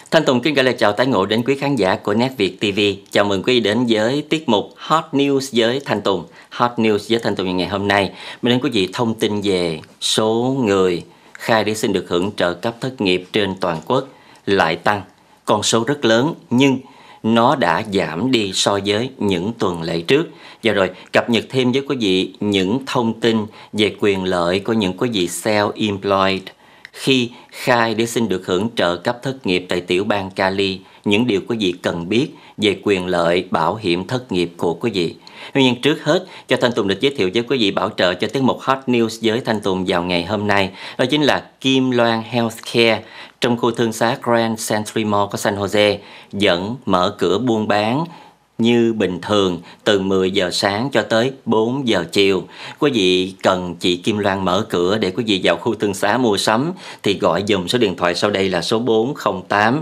Thanh Tùng kính gửi lời chào tái ngộ đến quý khán giả của Nét Việt TV. Chào mừng quý vị đến với tiết mục Hot News với Thanh Tùng. Hot News với Thanh Tùng ngày hôm nay mình đến quý vị thông tin về số người khai để xin được hưởng trợ cấp thất nghiệp trên toàn quốc lại tăng. Con số rất lớn nhưng nó đã giảm đi so với những tuần lễ trước. Và rồi cập nhật thêm với quý vị những thông tin về quyền lợi của những quý vị self-employed khi khai để xin được hưởng trợ cấp thất nghiệp tại tiểu bang Cali, những điều quý vị cần biết về quyền lợi bảo hiểm thất nghiệp của quý vị. Tuy nhiên trước hết, cho Thanh Tùng được giới thiệu với quý vị bảo trợ cho tiết mục Hot News với Thanh Tùng vào ngày hôm nay. Đó chính là Kim Loan Healthcare trong khu thương xá Grand Century Mall của San Jose vẫn mở cửa buôn bán như bình thường từ 10 giờ sáng cho tới 4 giờ chiều. Quý vị cần chị Kim Loan mở cửa để quý vị vào khu thương xá mua sắm thì gọi dùm số điện thoại sau đây là số 408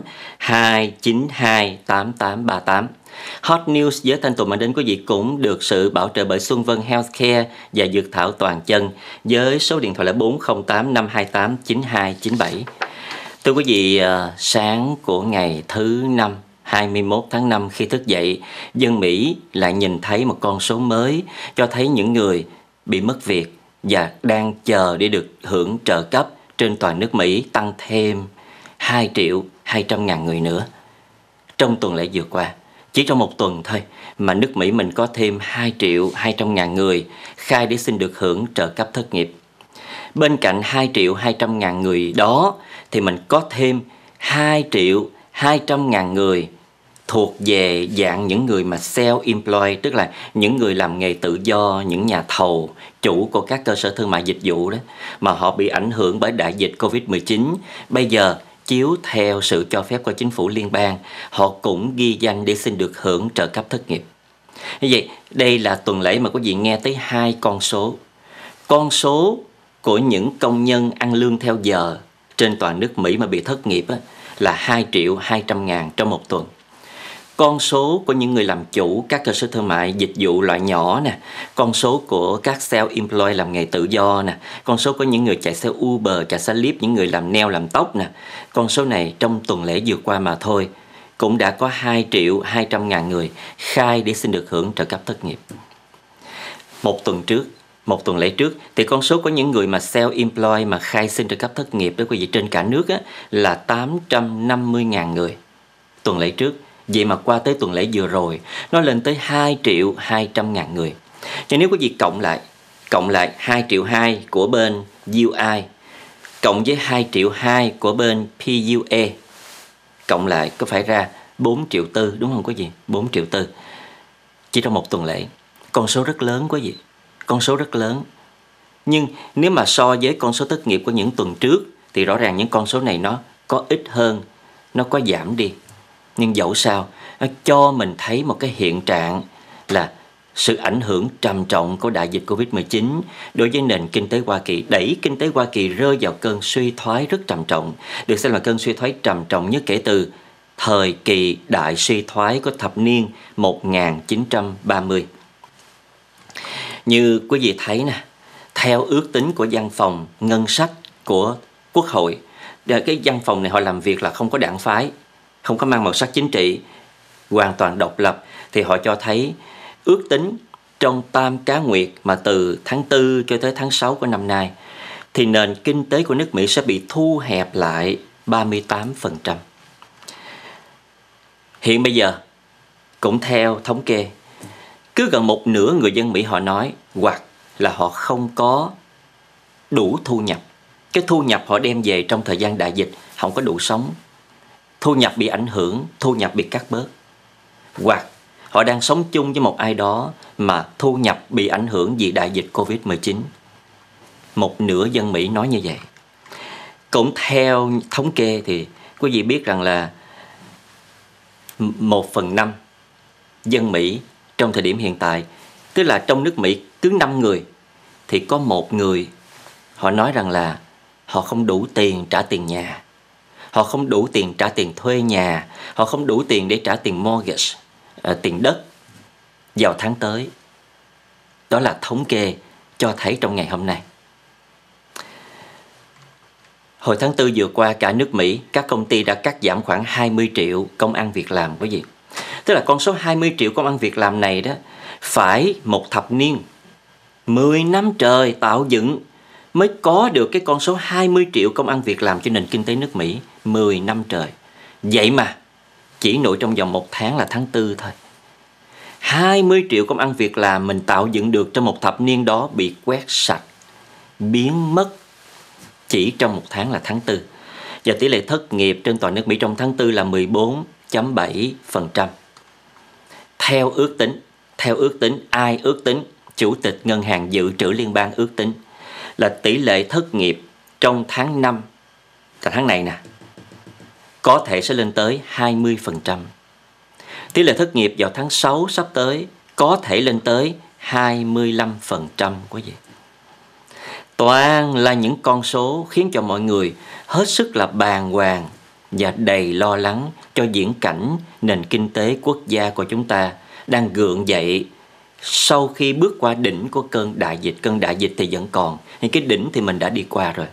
292 8838. Hot News với Thanh Tùng mang đến quý vị cũng được sự bảo trợ bởi Xuân Vân Healthcare và Dược Thảo Toàn Chân với số điện thoại là 408 528 9297. Thưa quý vị, sáng của ngày thứ Năm 21 tháng 5 khi thức dậy, dân Mỹ lại nhìn thấy một con số mới cho thấy những người bị mất việc và đang chờ để được hưởng trợ cấp trên toàn nước Mỹ tăng thêm 2.200.000 người nữa. Trong tuần lễ vừa qua, chỉ trong một tuần thôi mà nước Mỹ mình có thêm 2.200.000 người khai để xin được hưởng trợ cấp thất nghiệp. Bên cạnh 2.200.000 người đó thì mình có thêm 2.200.000 người thuộc về dạng những người mà self-employed, tức là những người làm nghề tự do, những nhà thầu, chủ của các cơ sở thương mại dịch vụ đó, mà họ bị ảnh hưởng bởi đại dịch Covid-19. Bây giờ, chiếu theo sự cho phép của chính phủ liên bang, họ cũng ghi danh để xin được hưởng trợ cấp thất nghiệp. Như vậy, đây là tuần lễ mà quý vị nghe tới hai con số. Con số của những công nhân ăn lương theo giờ trên toàn nước Mỹ mà bị thất nghiệp là 2.200.000 trong một tuần. Con số của những người làm chủ các cơ sở thương mại dịch vụ loại nhỏ nè, con số của các self-employed làm nghề tự do nè, con số của những người chạy xe Uber, chạy xe Lyft, những người làm nail, làm tóc nè, con số này trong tuần lễ vừa qua mà thôi cũng đã có 2.200.000 người khai để xin được hưởng trợ cấp thất nghiệp. Một tuần lễ trước thì con số của những người mà self-employed mà khai xin trợ cấp thất nghiệp đó quý vị trên cả nước là 850.000 người tuần lễ trước. Vậy mà qua tới tuần lễ vừa rồi nó lên tới 2.200.000 người. Cho nếu quý vị cộng lại 2.200.000 của bên UI cộng với 2.200.000 của bên PUA cộng lại có phải ra 4.4 triệu đúng không quý vị? 4.4 triệu chỉ trong một tuần lễ. Con số rất lớn quý vị. Con số rất lớn. Nhưng nếu mà so với con số thất nghiệp của những tuần trước thì rõ ràng những con số này nó có ít hơn, nó có giảm đi. Nhưng dẫu sao, nó cho mình thấy một cái hiện trạng là sự ảnh hưởng trầm trọng của đại dịch Covid-19 đối với nền kinh tế Hoa Kỳ, đẩy kinh tế Hoa Kỳ rơi vào cơn suy thoái rất trầm trọng, được xem là cơn suy thoái trầm trọng nhất kể từ thời kỳ đại suy thoái của thập niên 1930. Như quý vị thấy nè, theo ước tính của văn phòng ngân sách của Quốc hội, cái văn phòng này họ làm việc là không có đảng phái, không có mang màu sắc chính trị, hoàn toàn độc lập, thì họ cho thấy ước tính trong tam cá nguyệt mà từ tháng 4 cho tới tháng 6 của năm nay thì nền kinh tế của nước Mỹ sẽ bị thu hẹp lại 38%. Hiện bây giờ, cũng theo thống kê, cứ gần một nửa người dân Mỹ họ nói hoặc là họ không có đủ thu nhập. Cái thu nhập họ đem về trong thời gian đại dịch không có đủ sống. Thu nhập bị ảnh hưởng, thu nhập bị cắt bớt. Hoặc họ đang sống chung với một ai đó mà thu nhập bị ảnh hưởng vì đại dịch Covid-19. Một nửa dân Mỹ nói như vậy. Cũng theo thống kê thì quý vị biết rằng là 1/5 dân Mỹ trong thời điểm hiện tại, tức là trong nước Mỹ cứ 5 người thì có một người họ nói rằng là họ không đủ tiền trả tiền nhà. Họ không đủ tiền trả tiền thuê nhà, họ không đủ tiền để trả tiền mortgage, tiền đất vào tháng tới. Đó là thống kê cho thấy trong ngày hôm nay. Hồi tháng 4 vừa qua, cả nước Mỹ, các công ty đã cắt giảm khoảng 20 triệu công ăn việc làm quý vị. Tức là con số 20 triệu công ăn việc làm này đó, phải một thập niên, 10 năm trời tạo dựng mới có được cái con số 20 triệu công ăn việc làm cho nền kinh tế nước Mỹ. 10 năm trời. Vậy mà, chỉ nội trong vòng 1 tháng là tháng 4 thôi, 20 triệu công ăn việc làm mình tạo dựng được trong một thập niên đó bị quét sạch, biến mất chỉ trong 1 tháng là tháng 4. Và tỷ lệ thất nghiệp trên toàn nước Mỹ trong tháng 4 là 14.7%. Theo ước tính, ai ước tính? Chủ tịch Ngân hàng Dự trữ Liên bang ước tính là tỷ lệ thất nghiệp trong tháng 5, là tháng này nè, có thể sẽ lên tới 20%. Tỷ lệ thất nghiệp vào tháng 6 sắp tới có thể lên tới 25%, quý vị. Toàn là những con số khiến cho mọi người hết sức là bàng hoàng và đầy lo lắng cho viễn cảnh nền kinh tế quốc gia của chúng ta đang gượng dậy sau khi bước qua đỉnh của cơn đại dịch. Cơn đại dịch thì vẫn còn, nhưng cái đỉnh thì mình đã đi qua rồi.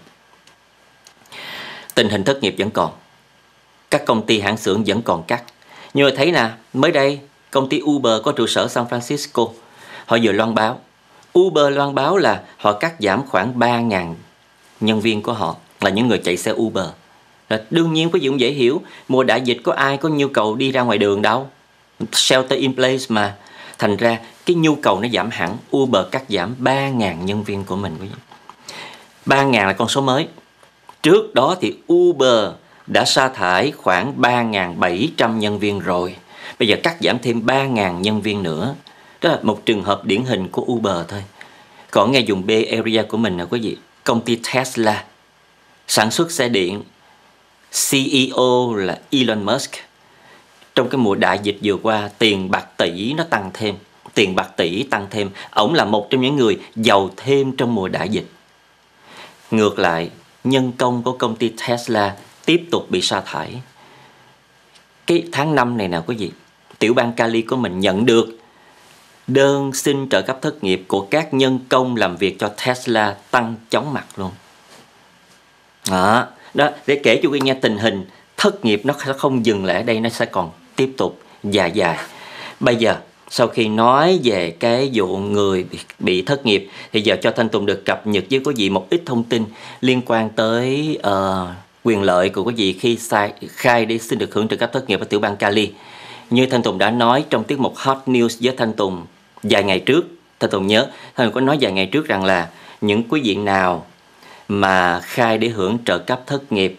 Tình hình thất nghiệp vẫn còn, các công ty hãng xưởng vẫn còn cắt. Như thấy nè, mới đây công ty Uber có trụ sở San Francisco, họ vừa loan báo, Uber loan báo là họ cắt giảm khoảng 3.000 nhân viên của họ, là những người chạy xe Uber. Đương nhiên quý vị cũng dễ hiểu, mùa đại dịch có ai có nhu cầu đi ra ngoài đường đâu, shelter in place mà. Thành ra cái nhu cầu nó giảm hẳn, Uber cắt giảm 3.000 nhân viên của mình. 3.000 là con số mới. Trước đó thì Uber đã sa thải khoảng 3.700 nhân viên rồi. Bây giờ cắt giảm thêm 3.000 nhân viên nữa. Đó là một trường hợp điển hình của Uber thôi. Còn ngay vùng Bay Area của mình nè quý vị, công ty Tesla sản xuất xe điện, CEO là Elon Musk. Trong cái mùa đại dịch vừa qua, tiền bạc tỷ nó tăng thêm. Ổng là một trong những người giàu thêm trong mùa đại dịch. Ngược lại, nhân công của công ty Tesla tiếp tục bị sa thải. Cái tháng 5 này nè quý vị, tiểu bang Cali của mình nhận được đơn xin trợ cấp thất nghiệp của các nhân công làm việc cho Tesla tăng chóng mặt luôn. Đó, để kể cho quý nghe tình hình thất nghiệp nó không dừng lại ở đây, nó sẽ còn tiếp tục dài. Bây giờ sau khi nói về cái vụ người bị thất nghiệp thì giờ cho Thanh Tùng được cập nhật với quý vị một ít thông tin liên quan tới quyền lợi của quý vị khi khai để xin được hưởng trợ cấp thất nghiệp ở tiểu bang Cali. Như Thanh Tùng đã nói trong tiết mục Hot News với Thanh Tùng vài ngày trước, Thanh Tùng nhớ Thanh Tùng có nói vài ngày trước rằng là những quý vị nào mà khai để hưởng trợ cấp thất nghiệp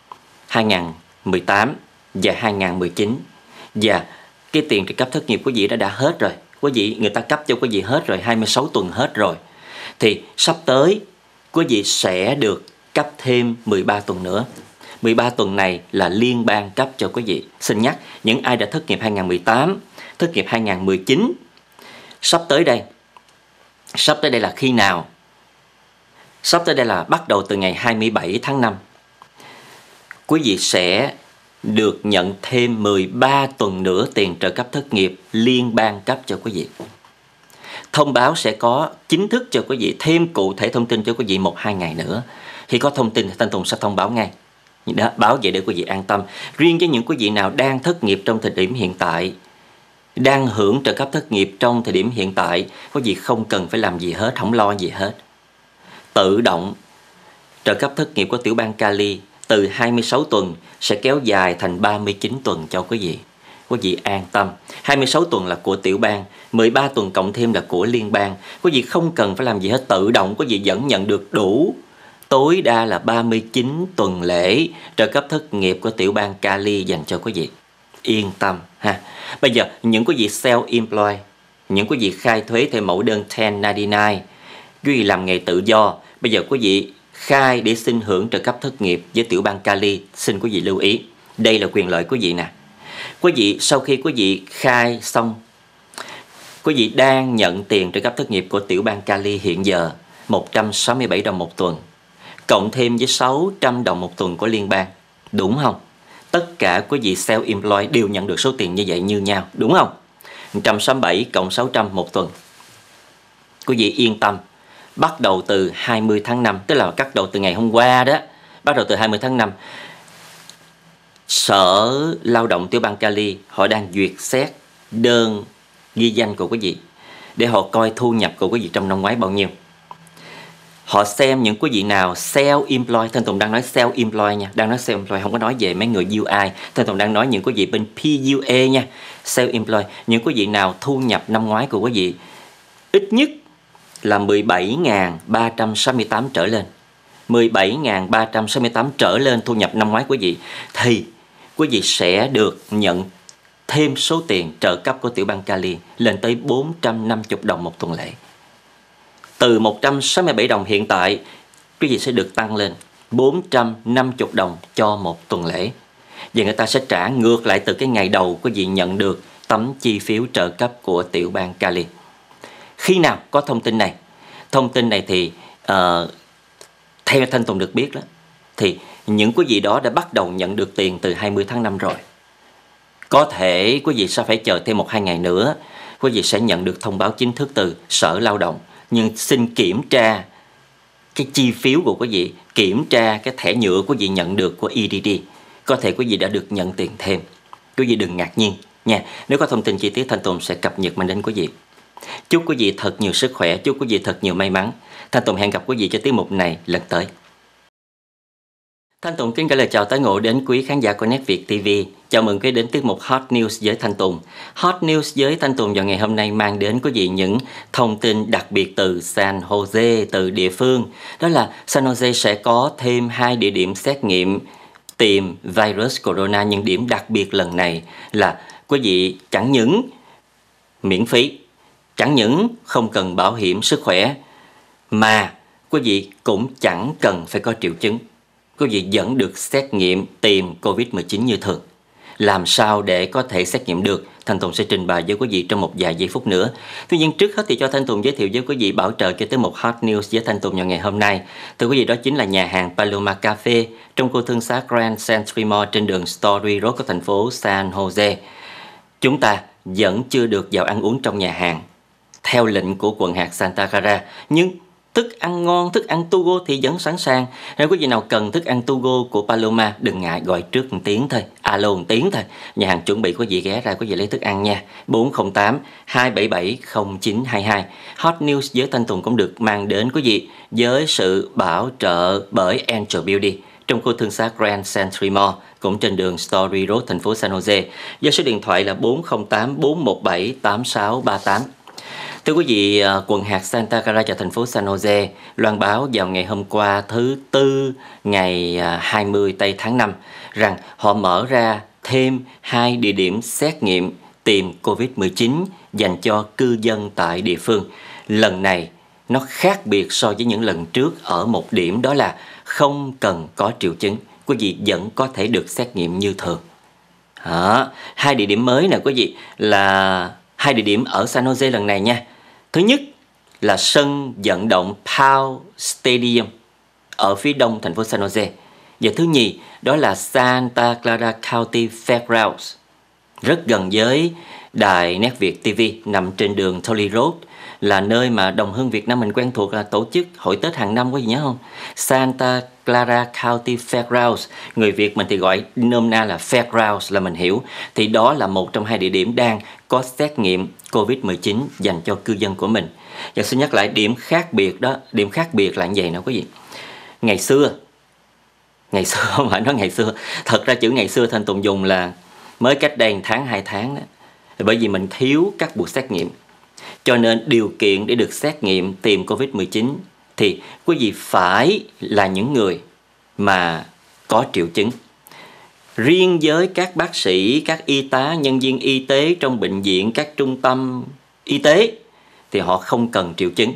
2018 và 2019 và cái tiền trợ cấp thất nghiệp của quý vị đã hết rồi, quý vị người ta cấp cho quý vị hết rồi, 26 tuần hết rồi, thì sắp tới quý vị sẽ được cấp thêm 13 tuần nữa. 13 tuần này là liên bang cấp cho quý vị. Xin nhắc, những ai đã thất nghiệp 2018, thất nghiệp 2019, sắp tới đây là khi nào? Sắp tới đây là bắt đầu từ ngày 27 tháng 5. Quý vị sẽ được nhận thêm 13 tuần nữa tiền trợ cấp thất nghiệp liên bang cấp cho quý vị. Thông báo sẽ có chính thức cho quý vị, thêm cụ thể thông tin cho quý vị 1-2 ngày nữa. Khi có thông tin thì Thanh Tùng sẽ thông báo ngay. Đó, báo vậy để quý vị an tâm. Riêng với những quý vị nào đang thất nghiệp trong thời điểm hiện tại, đang hưởng trợ cấp thất nghiệp trong thời điểm hiện tại, quý vị không cần phải làm gì hết, không lo gì hết. Tự động trợ cấp thất nghiệp của tiểu bang Cali từ 26 tuần sẽ kéo dài thành 39 tuần cho quý vị. Quý vị an tâm. 26 tuần là của tiểu bang, 13 tuần cộng thêm là của liên bang. Quý vị không cần phải làm gì hết, tự động quý vị vẫn nhận được đủ tối đa là 39 tuần lễ trợ cấp thất nghiệp của tiểu bang Cali dành cho quý vị. Yên tâm ha. Bây giờ những quý vị self-employed, những quý vị khai thuế theo mẫu đơn 1099, quý vị làm nghề tự do, bây giờ quý vị khai để xin hưởng trợ cấp thất nghiệp với tiểu bang Cali, xin quý vị lưu ý, đây là quyền lợi quý vị nè. Quý vị sau khi quý vị khai xong, quý vị đang nhận tiền trợ cấp thất nghiệp của tiểu bang Cali hiện giờ 167 đồng một tuần, cộng thêm với 600 đồng một tuần của liên bang, đúng không? Tất cả quý vị self-employed đều nhận được số tiền như vậy như nhau, đúng không? 167 cộng 600 một tuần. Quý vị yên tâm, bắt đầu từ 20 tháng 5, tức là bắt đầu từ ngày hôm qua đó, Bắt đầu từ 20 tháng 5, Sở Lao động Tiểu bang Cali họ đang duyệt xét đơn ghi danh của quý vị để họ coi thu nhập của quý vị trong năm ngoái bao nhiêu. Họ xem những quý vị nào self-employed, Thanh Tùng đang nói self-employed nha, đang nói self-employed, không có nói về mấy người UI. Thanh Tùng đang nói những quý vị bên PUA nha, self-employed. Những quý vị nào thu nhập năm ngoái của quý vị ít nhất là 17.368 trở lên, 17.368 trở lên thu nhập năm ngoái quý vị, thì quý vị sẽ được nhận thêm số tiền trợ cấp của tiểu bang Cali lên tới 450 đồng một tuần lễ. Từ 167 đồng hiện tại, quý vị sẽ được tăng lên 450 đồng cho một tuần lễ. Và người ta sẽ trả ngược lại từ cái ngày đầu quý vị nhận được tấm chi phiếu trợ cấp của tiểu bang Cali. Khi nào có thông tin này? Thông tin này thì theo Thanh Tùng được biết đó, thì những quý vị đó đã bắt đầu nhận được tiền từ 20 tháng 5 rồi. Có thể quý vị sẽ phải chờ thêm 1-2 ngày nữa, quý vị sẽ nhận được thông báo chính thức từ Sở Lao động. Nhưng xin kiểm tra cái chi phiếu của quý vị, kiểm tra cái thẻ nhựa quý vị nhận được của EDD. Có thể quý vị đã được nhận tiền thêm. Quý vị đừng ngạc nhiên nha. Nếu có thông tin chi tiết, Thanh Tùng sẽ cập nhật mang đến quý vị. Chúc quý vị thật nhiều sức khỏe, chúc quý vị thật nhiều may mắn. Thanh Tùng hẹn gặp quý vị cho tiết mục này lần tới. Thanh Tùng kính gửi lời chào tái ngộ đến quý khán giả của Net Việt TV. Chào mừng quý đến tiết mục Hot News với Thanh Tùng. Hot News với Thanh Tùng vào ngày hôm nay mang đến quý vị những thông tin đặc biệt từ San Jose, từ địa phương. Đó là San Jose sẽ có thêm 2 địa điểm xét nghiệm tìm virus corona. Nhưng điểm đặc biệt lần này là quý vị chẳng những miễn phí, chẳng những không cần bảo hiểm sức khỏe, mà quý vị cũng chẳng cần phải có triệu chứng. Quý vị vẫn được xét nghiệm tìm COVID-19 như thường. Làm sao để có thể xét nghiệm được? Thanh Tùng sẽ trình bày với quý vị trong một vài giây phút nữa. Tuy nhiên trước hết thì cho Thanh Tùng giới thiệu với quý vị bảo trợ cho tới một Hot News với Thanh Tùng vào ngày hôm nay. Thưa quý vị, đó chính là nhà hàng Paloma Cafe trong khu thương xá Grand Century Mall trên đường Story Road của thành phố San Jose. Chúng ta vẫn chưa được vào ăn uống trong nhà hàng theo lệnh của quận hạt Santa Clara, nhưng thức ăn ngon, thức ăn to go thì vẫn sẵn sàng. Nếu quý vị nào cần thức ăn to go của Paloma, đừng ngại gọi trước một tiếng thôi, alo một tiếng thôi. Nhà hàng chuẩn bị quý vị ghé ra, quý vị lấy thức ăn nha. 408-277-0922. Hot News với Thanh Tùng cũng được mang đến quý vị với sự bảo trợ bởi Angel Beauty trong khu thương xá Grand Century Mall, cũng trên đường Story Road, thành phố San Jose. Với số điện thoại là 408-417-8638. Thưa quý vị, quận hạt Santa Clara và thành phố San Jose loan báo vào ngày hôm qua thứ Tư ngày 20 tây tháng 5 rằng họ mở ra thêm 2 địa điểm xét nghiệm tìm COVID-19 dành cho cư dân tại địa phương. Lần này nó khác biệt so với những lần trước ở một điểm, đó là không cần có triệu chứng, quý vị vẫn có thể được xét nghiệm như thường. 2 địa điểm mới nè quý vị, là 2 địa điểm ở San Jose lần này nha. Thứ nhất là sân vận động Powell Stadium ở phía đông thành phố San Jose. Và thứ nhì đó là Santa Clara County Fairgrounds, rất gần với đài Net Việt TV, nằm trên đường Tolley Road, là nơi mà đồng hương Việt Nam mình quen thuộc là tổ chức hội Tết hàng năm, quý vị nhớ không? Santa Clara County Fairgrounds, người Việt mình thì gọi nôm na là Fairgrounds là mình hiểu. Thì đó là một trong 2 địa điểm đang có xét nghiệm COVID-19 dành cho cư dân của mình. Và xin nhắc lại điểm khác biệt đó, điểm khác biệt là như vậy nè quý vị. Ngày xưa không phải nói ngày xưa, thật ra chữ ngày xưa Thanh Tùng dùng là mới cách đây 1 tháng 2 tháng đó. Bởi vì mình thiếu các buổi xét nghiệm, cho nên điều kiện để được xét nghiệm tìm COVID-19 thì quý vị phải là những người mà có triệu chứng. Riêng với các bác sĩ, các y tá, nhân viên y tế trong bệnh viện, các trung tâm y tế thì họ không cần triệu chứng.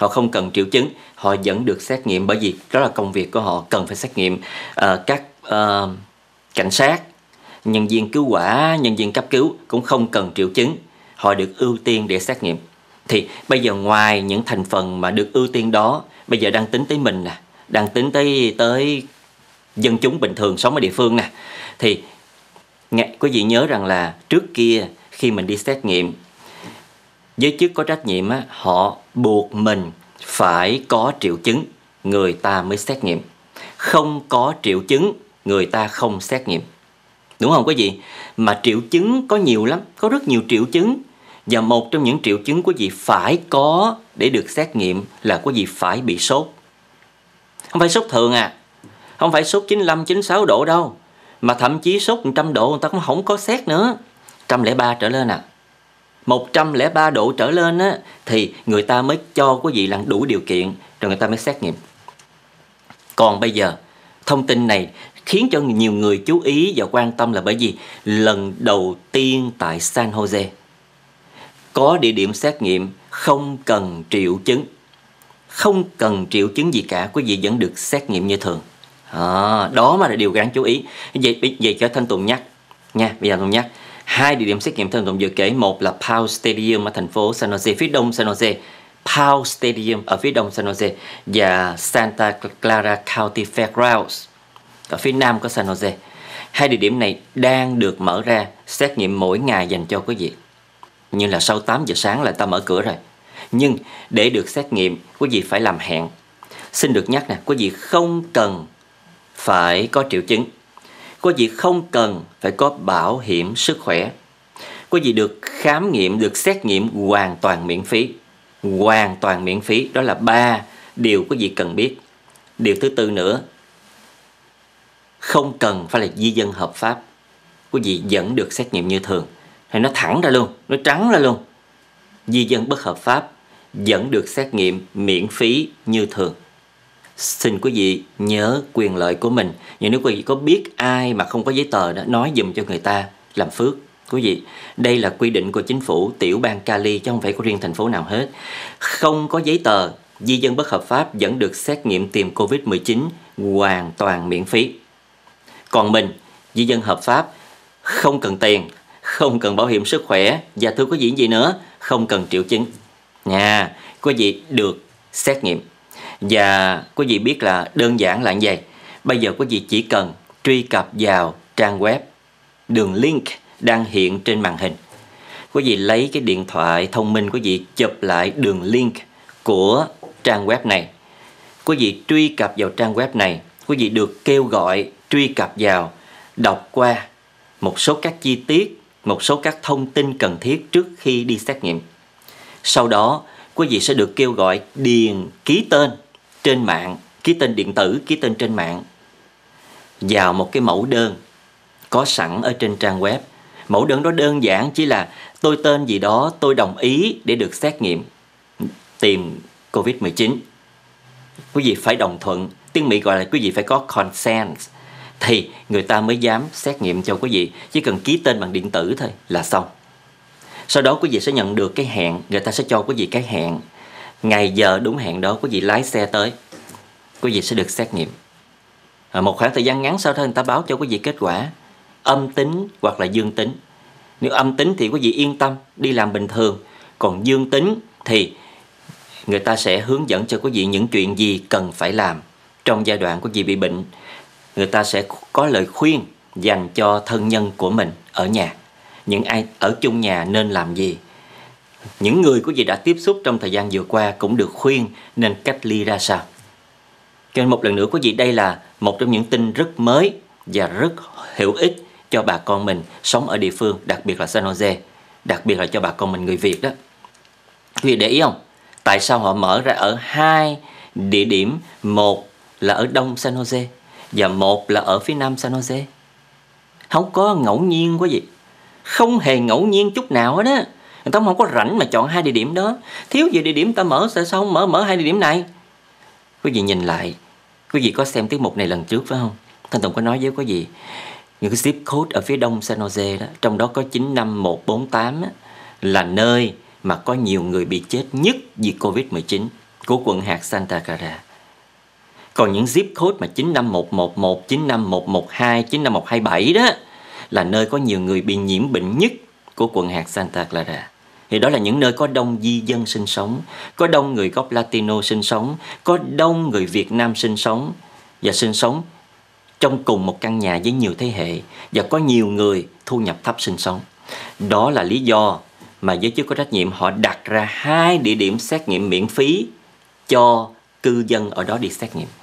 Họ vẫn được xét nghiệm, bởi vì đó là công việc của họ, cần phải xét nghiệm. Các cảnh sát, nhân viên cứu hỏa, nhân viên cấp cứu cũng không cần triệu chứng, họ được ưu tiên để xét nghiệm. Thì bây giờ ngoài những thành phần mà được ưu tiên đó, bây giờ đang tính tới mình nè, đang tính tới dân chúng bình thường sống ở địa phương nè. Thì quý vị nhớ rằng là trước kia khi mình đi xét nghiệm, giới chức có trách nhiệm họ buộc mình phải có triệu chứng người ta mới xét nghiệm. Không có triệu chứng, người ta không xét nghiệm. Đúng không quý vị? Mà triệu chứng có nhiều lắm, có rất nhiều triệu chứng. Và một trong những triệu chứng quý vị phải có để được xét nghiệm là quý vị phải bị sốt. Không phải sốt thường không phải sốt 95, 96 độ đâu. Mà thậm chí sốt 100 độ người ta cũng không có xét nữa. 103 trở lên 103 độ trở lên thì người ta mới cho quý vị là đủ điều kiện rồi người ta mới xét nghiệm. Còn bây giờ, thông tin này khiến cho nhiều người chú ý và quan tâm là bởi vì lần đầu tiên tại San Jose có địa điểm xét nghiệm không cần triệu chứng. Không cần triệu chứng gì cả, quý vị vẫn được xét nghiệm như thường. Đó mà là điều đáng chú ý. Vậy cho Thanh Tùng nhắc nha, bây giờ Tùng nhắc 2 địa điểm xét nghiệm Thanh Tùng vừa kể. Một là Powell Stadium ở thành phố San Jose, phía đông San Jose. Powell Stadium ở phía đông San Jose và Santa Clara County Fairgrounds ở phía nam của San Jose. 2 địa điểm này đang được mở ra xét nghiệm mỗi ngày dành cho quý vị. Như là sau 8 giờ sáng là ta mở cửa rồi. Nhưng để được xét nghiệm, quý vị phải làm hẹn. Xin được nhắc quý vị không cần phải có triệu chứng. Quý vị không cần phải có bảo hiểm sức khỏe. Quý vị được khám nghiệm, được xét nghiệm hoàn toàn miễn phí. Hoàn toàn miễn phí, đó là 3 điều quý vị cần biết. Điều thứ tư nữa, không cần phải là di dân hợp pháp, quý vị vẫn được xét nghiệm như thường. Thì nó thẳng ra luôn, nó trắng ra luôn. Di dân bất hợp pháp vẫn được xét nghiệm miễn phí như thường. Xin quý vị nhớ quyền lợi của mình. Nhưng nếu quý vị có biết ai mà không có giấy tờ đó, nói giùm cho người ta làm phước. Quý vị, đây là quy định của chính phủ tiểu bang Cali chứ không phải của riêng thành phố nào hết. Không có giấy tờ, di dân bất hợp pháp vẫn được xét nghiệm tìm Covid-19 hoàn toàn miễn phí. Còn mình, di dân hợp pháp, không cần tiền, không cần bảo hiểm sức khỏe và thưa quý vị gì nữa, không cần triệu chứng. Quý vị được xét nghiệm. Và quý vị biết là đơn giản là như vậy. Bây giờ quý vị chỉ cần truy cập vào trang web, đường link đang hiện trên màn hình. Quý vị lấy cái điện thoại thông minh quý vị chụp lại đường link của trang web này. Quý vị truy cập vào trang web này, quý vị được kêu gọi truy cập vào, đọc qua một số các chi tiết, một số các thông tin cần thiết trước khi đi xét nghiệm. Sau đó, quý vị sẽ được kêu gọi điền ký tên trên mạng, ký tên điện tử, ký tên trên mạng vào một cái mẫu đơn có sẵn ở trên trang web. Mẫu đơn đó đơn giản chỉ là tôi tên gì đó, tôi đồng ý để được xét nghiệm tìm Covid-19. Quý vị phải đồng thuận, tiếng Mỹ gọi là quý vị phải có consent thì người ta mới dám xét nghiệm cho quý vị. Chỉ cần ký tên bằng điện tử thôi là xong. Sau đó quý vị sẽ nhận được cái hẹn, người ta sẽ cho quý vị cái hẹn. Ngày giờ đúng hẹn đó quý vị lái xe tới, quý vị sẽ được xét nghiệm. Một khoảng thời gian ngắn sau đó người ta báo cho quý vị kết quả âm tính hoặc là dương tính. Nếu âm tính thì quý vị yên tâm đi làm bình thường. Còn dương tính thì người ta sẽ hướng dẫn cho quý vị những chuyện gì cần phải làm trong giai đoạn quý vị bị bệnh. Người ta sẽ có lời khuyên dành cho thân nhân của mình ở nhà. Những ai ở chung nhà nên làm gì. Những người quý vị đã tiếp xúc trong thời gian vừa qua cũng được khuyên nên cách ly ra sao. Cho nên một lần nữa quý vị, đây là một trong những tin rất mới và rất hữu ích cho bà con mình sống ở địa phương, đặc biệt là San Jose, đặc biệt là cho bà con mình người Việt đó. Quý vị để ý không? Tại sao họ mở ra ở 2 địa điểm, một là ở đông San Jose và một là ở phía nam San Jose? Không có ngẫu nhiên quý vị, không hề ngẫu nhiên chút nào hết á. Người ta không có rảnh mà chọn 2 địa điểm đó. Thiếu gì địa điểm ta mở, sao không mở 2 địa điểm này? Quý vị nhìn lại, quý vị có xem tiết mục này lần trước phải không? Thanh Tùng có nói với quý vị những cái zip code ở phía đông San Jose đó, trong đó có 95148 á, là nơi mà có nhiều người bị chết nhất vì Covid-19 của quận hạt Santa Clara. Còn những zip code mà 95111, 95112, 95127 đó là nơi có nhiều người bị nhiễm bệnh nhất của quận hạt Santa Clara. Thì đó là những nơi có đông di dân sinh sống, có đông người gốc Latino sinh sống, có đông người Việt Nam sinh sống và sinh sống trong cùng một căn nhà với nhiều thế hệ, và có nhiều người thu nhập thấp sinh sống. Đó là lý do mà giới chức có trách nhiệm họ đặt ra 2 địa điểm xét nghiệm miễn phí cho cư dân ở đó đi xét nghiệm.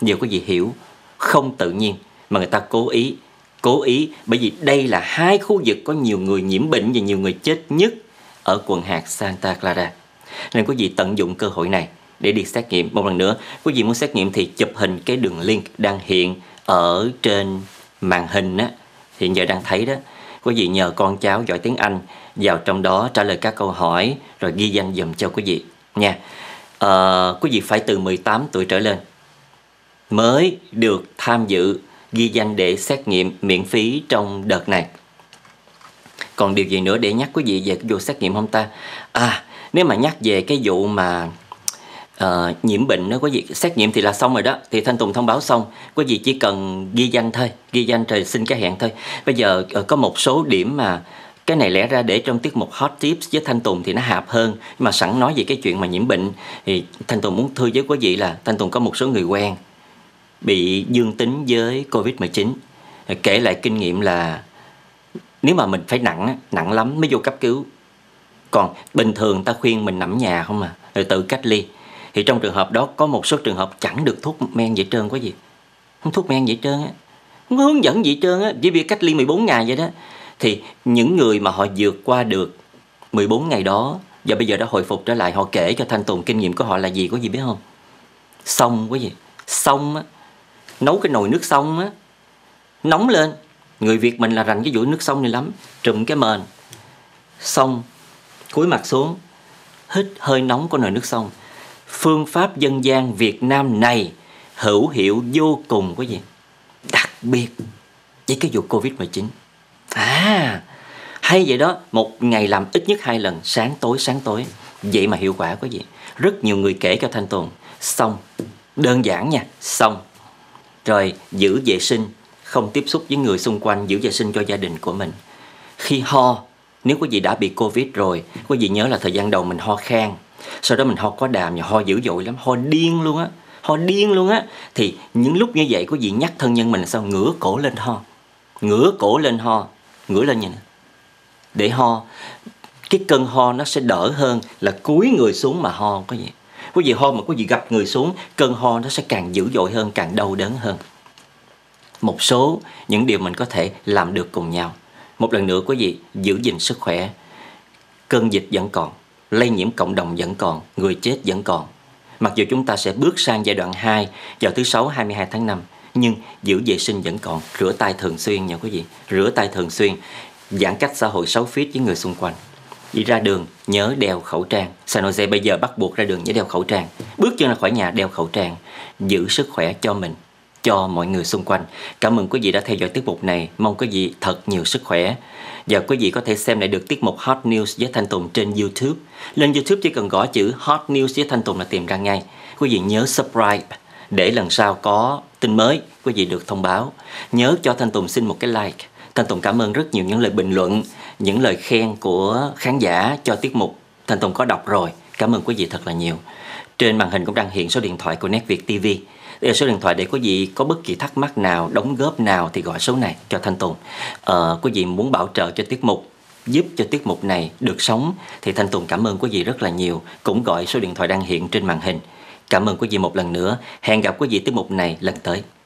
Giờ quý vị hiểu, không tự nhiên mà người ta cố ý, bởi vì đây là hai khu vực có nhiều người nhiễm bệnh và nhiều người chết nhất ở quận hạt Santa Clara. Nên quý vị tận dụng cơ hội này để đi xét nghiệm. Một lần nữa, quý vị muốn xét nghiệm thì chụp hình cái đường link đang hiện ở trên màn hình á, hiện giờ đang thấy đó. Quý vị nhờ con cháu giỏi tiếng Anh vào trong đó trả lời các câu hỏi rồi ghi danh dùm cho quý vị nha. Quý vị phải từ 18 tuổi trở lên mới được tham dự ghi danh để xét nghiệm miễn phí trong đợt này. Còn điều gì nữa để nhắc quý vị về cái vụ xét nghiệm không ta? Nếu mà nhắc về cái vụ mà nhiễm bệnh đó, quý vị xét nghiệm thì là xong rồi đó, thì Thanh Tùng thông báo xong, quý vị chỉ cần ghi danh thôi, ghi danh rồi xin cái hẹn thôi. Bây giờ có một số điểm mà cái này lẽ ra để trong tiết mục Hot Tips với Thanh Tùng thì nó hạp hơn, nhưng mà sẵn nói về cái chuyện mà nhiễm bệnh thì Thanh Tùng muốn thưa với quý vị là Thanh Tùng có một số người quen bị dương tính với Covid-19. Kể lại kinh nghiệm là nếu mà mình phải nặng lắm mới vô cấp cứu, còn bình thường ta khuyên mình nằm nhà không à, rồi tự cách ly. Thì trong trường hợp đó có một số trường hợp chẳng được thuốc men gì trơn, có gì không thuốc men gì trơn á, không có hướng dẫn gì trơn á, chỉ việc cách ly 14 ngày vậy đó. Thì những người mà họ vượt qua được 14 ngày đó và bây giờ đã hồi phục trở lại, họ kể cho Thanh Tùng kinh nghiệm của họ là gì, có gì biết không? Xông, quý vị, xông á, nấu cái nồi nước xông á, nóng lên. Người Việt mình là rành cái vụ nước xông này lắm. Trùm cái mền xông, cúi mặt xuống, hít hơi nóng của nồi nước xông. Phương pháp dân gian Việt Nam này hữu hiệu vô cùng, quý vị, đặc biệt với cái vụ Covid-19. Hay vậy đó, một ngày làm ít nhất 2 lần, sáng tối, vậy mà hiệu quả, quý vị. Rất nhiều người kể cho Thanh Tùng. Xong, đơn giản nha, xong rồi giữ vệ sinh, không tiếp xúc với người xung quanh, giữ vệ sinh cho gia đình của mình. Khi ho, nếu quý vị đã bị Covid rồi, quý vị nhớ là thời gian đầu mình ho khan, sau đó mình ho có đàm và ho dữ dội lắm, ho điên luôn á. Thì những lúc như vậy quý vị nhắc thân nhân mình là sao? Ngửa cổ lên ho, ngửa lên nhìn để ho. Cái cơn ho nó sẽ đỡ hơn là cúi người xuống mà ho, có gì. Quý vị ho mà quý vị gập người xuống, cơn ho nó sẽ càng dữ dội hơn, càng đau đớn hơn. Một số những điều mình có thể làm được cùng nhau. Một lần nữa quý vị giữ gìn sức khỏe. Cơn dịch vẫn còn, lây nhiễm cộng đồng vẫn còn, người chết vẫn còn. Mặc dù chúng ta sẽ bước sang giai đoạn 2 vào thứ Sáu 22 tháng 5, nhưng giữ vệ sinh vẫn còn. Rửa tay thường xuyên nha quý vị, rửa tay thường xuyên, giãn cách xã hội 6 feet với người xung quanh. Đi ra đường nhớ đeo khẩu trang. San Jose bây giờ bắt buộc ra đường nhớ đeo khẩu trang. Bước chân ra khỏi nhà đeo khẩu trang. Giữ sức khỏe cho mình, cho mọi người xung quanh. Cảm ơn quý vị đã theo dõi tiết mục này. Mong quý vị thật nhiều sức khỏe. Và quý vị có thể xem lại được tiết mục Hot News với Thanh Tùng trên YouTube. Lên YouTube chỉ cần gõ chữ Hot News với Thanh Tùng là tìm ra ngay. Quý vị nhớ subscribe để lần sau có tin mới quý vị được thông báo. Nhớ cho Thanh Tùng xin một cái like. Thanh Tùng cảm ơn rất nhiều những lời bình luận, những lời khen của khán giả cho tiết mục. Thanh Tùng có đọc rồi. Cảm ơn quý vị thật là nhiều. Trên màn hình cũng đang hiện số điện thoại của Netviet TV. Đây là số điện thoại để quý vị có bất kỳ thắc mắc nào, đóng góp nào thì gọi số này cho Thanh Tùng. Quý vị muốn bảo trợ cho tiết mục, giúp cho tiết mục này được sống thì Thanh Tùng cảm ơn quý vị rất là nhiều. Cũng gọi số điện thoại đang hiện trên màn hình. Cảm ơn quý vị một lần nữa. Hẹn gặp quý vị tiết mục này lần tới.